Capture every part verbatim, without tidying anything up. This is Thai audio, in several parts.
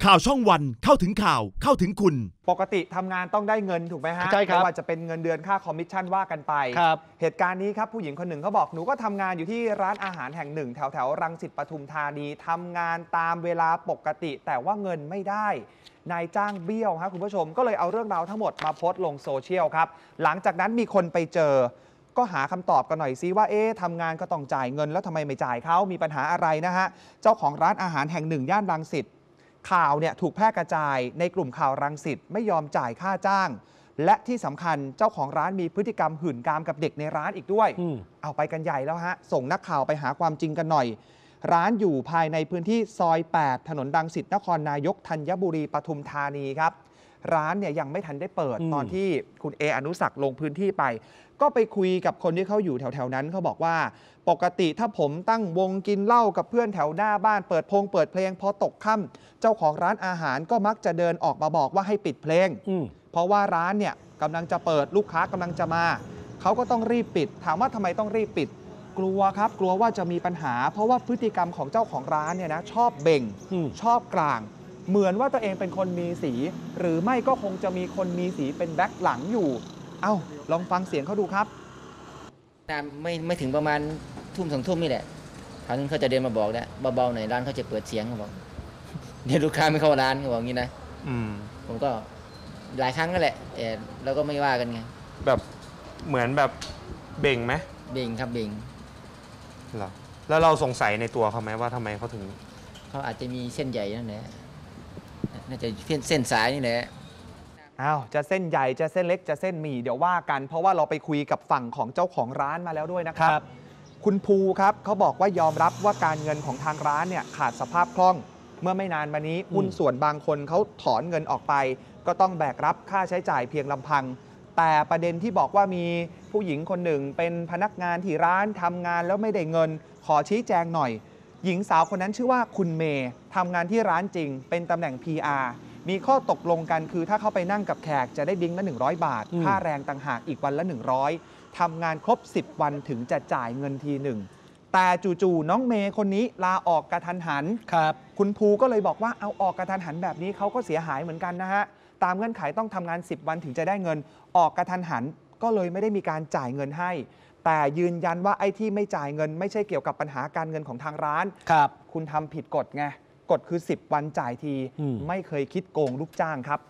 ข่าวช่องวันเข้าถึงข่าวเข้าถึงคุณปกติทำงานต้องได้เงินถูกไหมฮะใช่ครับไม่ว่าจะเป็นเงินเดือนค่าคอมมิชชั่นว่ากันไปครับเหตุการณ์นี้ครับผู้หญิงคนหนึ่งเขาบอกหนูก็ทำงานอยู่ที่ร้านอาหารแห่งหนึ่งแถวแถวรังสิตปทุมธานีทำงานตามเวลาปกติแต่ว่าเงินไม่ได้นายจ้างเบี้ยวครับคุณผู้ชมก็เลยเอาเรื่องราวทั้งหมดมาโพสต์ลงโซเชียลครับหลังจากนั้นมีคนไปเจอก็หาคำตอบกันหน่อยซิว่าเอ๊ะทำงานก็ต้องจ่ายเงินแล้วทำไมไม่จ่ายเขามีปัญหาอะไรนะฮะเจ้าของร้านอาหารแห่งหนึ่งย่านรังสิตข่าวเนี่ยถูกแพร่กระจายในกลุ่มข่าวรังสิตไม่ยอมจ่ายค่าจ้างและที่สำคัญเจ้าของร้านมีพฤติกรรมหื่นกามกับเด็กในร้านอีกด้วยเอาไปกันใหญ่แล้วฮะส่งนักข่าวไปหาความจริงกันหน่อยร้านอยู่ภายในพื้นที่ซอยแปดถนนรังสิตนครนายกธัญบุรีปทุมธานีครับร้านเนี่ยยังไม่ทันได้เปิดตอนที่คุณเออนุศักดิ์ลงพื้นที่ไปก็ไปคุยกับคนที่เขาอยู่แถวๆนั้นเขาบอกว่าปกติถ้าผมตั้งวงกินเหล้ากับเพื่อนแถวหน้าบ้านเปิดพงเปิดเพลงพอตกค่ำเจ้าของร้านอาหารก็มักจะเดินออกมาบอกว่าให้ปิดเพลงเพราะว่าร้านเนี่ยกำลังจะเปิดลูกค้ากำลังจะมาเขาก็ต้องรีบปิดถามว่าทำไมต้องรีบปิดกลัวครับกลัวว่าจะมีปัญหาเพราะว่าพฤติกรรมของเจ้าของร้านเนี่ยนะชอบเบ่งชอบกลางเหมือนว่าตัวเองเป็นคนมีสีหรือไม่ก็คงจะมีคนมีสีเป็นแบ็คหลังอยู่เอ้าลองฟังเสียงเขาดูครับไม่ไม่ถึงประมาณทุ่มสองทุ่มนี่แหละครั้งนึงเขาจะเดินมาบอกแล้วเบาๆหน่อยร้านเขาจะเปิดเสียงเขาบอกเดี๋ยวลูกค้าไม่เข้าร้านเขาบอกงี้นะผมก็หลายครั้งนั่นแหละแต่เราก็ไม่ว่ากันไงแบบเหมือนแบบเบ่งไหมเบ่งครับเบ่งเหรอแล้วเราสงสัยในตัวเขาไหมว่าทำไมเขาถึงเขาอาจจะมีเส้นใหญ่นั่นแหละน่าจะเส้นสายนี่แหละอ้าวจะเส้นใหญ่จะเส้นเล็กจะเส้นหมี่เดี๋ยวว่ากันเพราะว่าเราไปคุยกับฝั่งของเจ้าของร้านมาแล้วด้วยนะครับ คุณภูครับเขาบอกว่ายอมรับว่าการเงินของทางร้านเนี่ยขาดสภาพคล่องเมื่อไม่นานมานี้หุ้นส่วนบางคนเขาถอนเงินออกไปก็ต้องแบกรับค่าใช้จ่ายเพียงลำพังแต่ประเด็นที่บอกว่ามีผู้หญิงคนหนึ่งเป็นพนักงานที่ร้านทำงานแล้วไม่ได้เงินขอชี้แจงหน่อยหญิงสาวคนนั้นชื่อว่าคุณเมย์ทำงานที่ร้านจริงเป็นตำแหน่ง พี อาร์ มีข้อตกลงกันคือถ้าเข้าไปนั่งกับแขกจะได้ดิ้งละหนึ่งร้อยบาทค่าแรงต่างหากอีกวันละหนึ่งร้อยทำงานครบสิบวันถึงจะจ่ายเงินทีหนึ่งแต่จู่ๆน้องเมย์คนนี้ลาออกกระทันหันครับคุณภูก็เลยบอกว่าเอาออกกระทันหันแบบนี้เขาก็เสียหายเหมือนกันนะฮะตามเงื่อนไขต้องทำงานสิบวันถึงจะได้เงินออกกระทันหันก็เลยไม่ได้มีการจ่ายเงินให้แต่ยืนยันว่าไอ้ที่ไม่จ่ายเงินไม่ใช่เกี่ยวกับปัญหาการเงินของทางร้านครับคุณทำผิดกฎไงกฎคือสิบวันจ่ายทีไม่เคยคิดโกงลูกจ้างครับ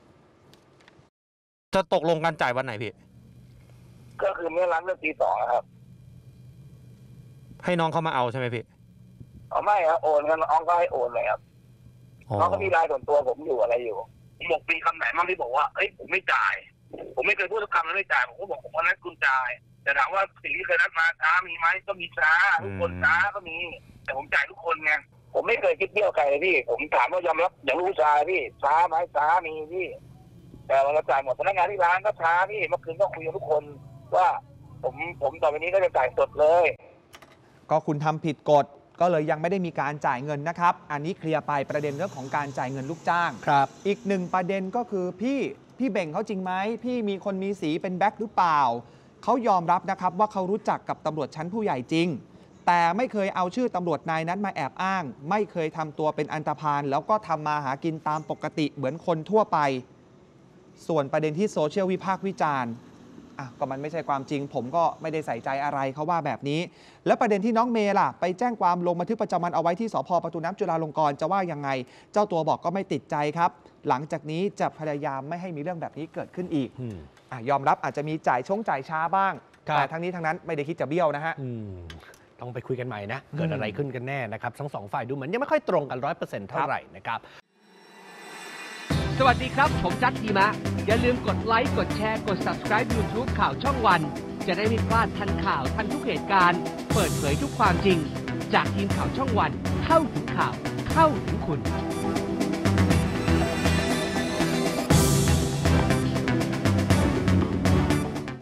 จะตกลงกันจ่ายวันไหนพี่ก็คือเมื่อร้านเลิกตีสองครับให้น้องเขามาเอาใช่ไหมพี่อ๋อไม่ครับโอนกันน้องก็ให้โอนเลยครับน้องก็มีรายส่วนตัวผมอยู่อะไรอยู่ผมบอกปีคำไหนมั่งที่บอกว่าเอ้ยผมไม่จ่ายผมไม่เคยพูดคำนั้นไม่จ่ายผมก็บอกผมว่านั้นคุณจ่ายแต่ถามว่าสิ่งที่เคยนัดมาช้ามีไหมก็มีช้าทุกคนช้าก็มีแต่ผมจ่ายทุกคนไงผมไม่เคยคิดเบี้ยวใครเลยพี่ผมถามว่ายอมรับอย่างรู้ชายพี่ช้าไหมช้ามีพี่แต่เราจ่ายหมดพนักงานที่ร้านก็ช้าพี่เมื่อคืนก็คุยกับทุกคนว่าผมผมต่อไปนี้ก็จะจ่ายสดเลยก็คุณทำผิดกฎก็เลยยังไม่ได้มีการจ่ายเงินนะครับอันนี้เคลียร์ไปประเด็นเรื่องของการจ่ายเงินลูกจ้างครับอีกหนึ่งประเด็นก็คือพี่พี่เบ่งเขาจริงไหมพี่มีคนมีสีเป็นแบ็คหรือเปล่าเขายอมรับนะครับว่าเขารู้จักกับตำรวจชั้นผู้ใหญ่จริงแต่ไม่เคยเอาชื่อตำรวจนายนั้นมาแอบอ้างไม่เคยทำตัวเป็นอันธพาลแล้วก็ทำมาหากินตามปกติเหมือนคนทั่วไปส่วนประเด็นที่โซเชียลวิพากษ์วิจารณ์อ่ะก็มันไม่ใช่ความจริงผมก็ไม่ได้ใส่ใจอะไรเขาว่าแบบนี้แล้วประเด็นที่น้องเมย์ล่ะไปแจ้งความลงบันทึกประจำวันเอาไว้ที่สภ.ประตูน้ำจุฬาลงกรณ์จะว่ายังไงเจ้าตัวบอกก็ไม่ติดใจครับหลังจากนี้จะพยายามไม่ให้มีเรื่องแบบนี้เกิดขึ้นอีกอ่ะยอมรับอาจจะมีจ่ายชงจ่ายช้าบ้างแต่ทั้งนี้ทั้งนั้นไม่ได้คิดจะเบี้ยวนะฮะต้องไปคุยกันใหม่นะเกิดอะไรขึ้นกันแน่นะครับทั้งสองฝ่ายดูเหมือนยังไม่ค่อยตรงกัน ร้อยเปอร์เซ็นต์ เท่าไหร่นะครับสวัสดีครับผมจัดทีมะอย่าลืมกดไลค์กดแชร์กด ซับสไครบ์ ยูทูบ ข่าวช่องวันจะได้ไม่พลาดทันข่าวทันทุกเหตุการณ์เปิดเผยทุกความจริงจากทีมข่าวช่องวันเข้าถึงข่าวเข้าถึงคุณ